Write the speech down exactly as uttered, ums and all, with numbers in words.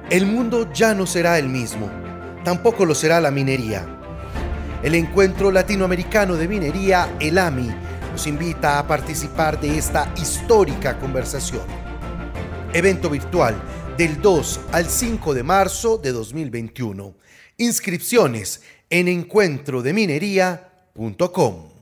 El mundo ya no será el mismo, tampoco lo será la minería. El Encuentro Latinoamericano de Minería, el A M I, nos invita a participar de esta histórica conversación. Evento virtual del dos al cinco de marzo de dos mil veintiuno. Inscripciones en encuentro de minería punto com.